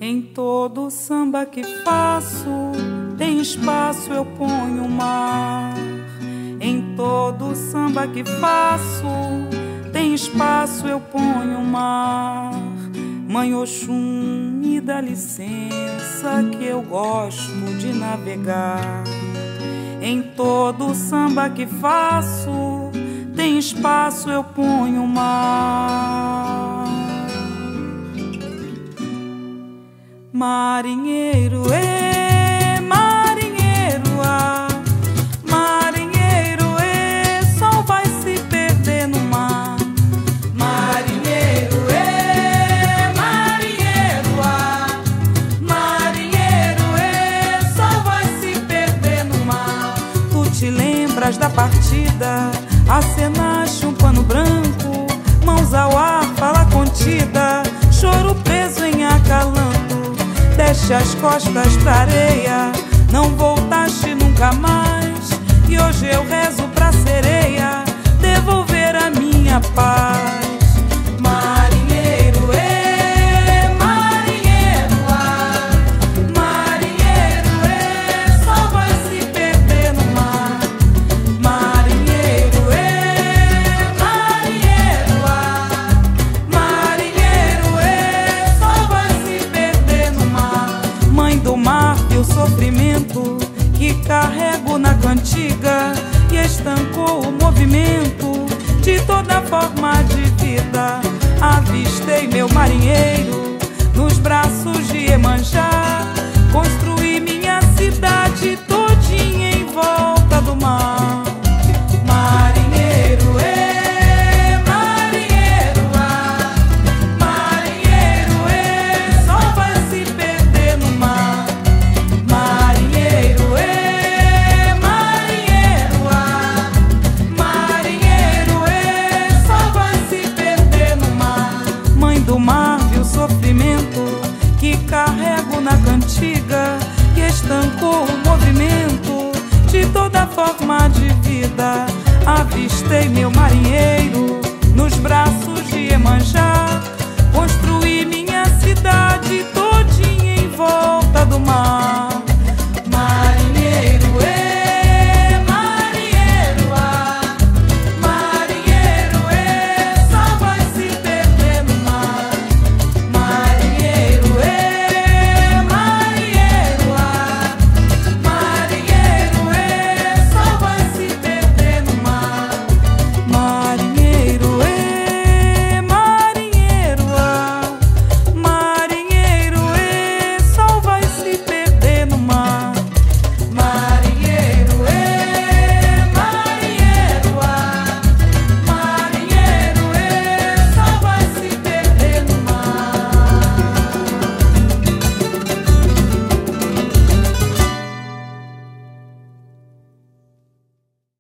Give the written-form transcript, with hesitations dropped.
Em todo samba que faço, tem espaço, eu ponho o mar. Em todo samba que faço, tem espaço, eu ponho o mar. Mãe Oxum, me dá licença que eu gosto de navegar. Em todo samba que faço, tem espaço, eu ponho o mar. Marinheiro, marinheiro, marinheiro, sol vai se perder no mar. Marinheiro, marinheiro, marinheiro, sol vai se perder no mar. Tu te lembras da partida, acenaste um pano branco, mãos ao ar, fala contida, choro preso em acalanto. Deste as costas pra areia, não voltaste nunca mais. E hoje eu rezo pra sereia devolver a minha paz. Marinheiro, marinheiro, marinheiro, sol vai se perder no mar. Marinheiro, marinheiro, marinheiro, sol vai se perder no mar. Mãe do mar, e o sofrimento que carrego na cantiga e estancou o movimento de toda forma de vida. Avistei meu marinheiro nos braços de Iemanjá, construí minha cidade todinha em volta do mar. Marinheiro, marinheiro, marinheiro, sol vai se perder no mar. Marinheiro, marinheiro, marinheiro, sol vai se perder no mar. Mãe do mar, viu o sofrimento que carrego na cantiga e estancou o movimento de toda forma de vida. Avistei meu marinheiro nos braços